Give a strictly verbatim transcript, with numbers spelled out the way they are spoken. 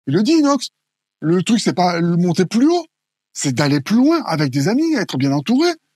Il le dit, Inox. Le truc, c'est pas le monter plus haut, c'est d'aller plus loin avec des amis, être bien entouré.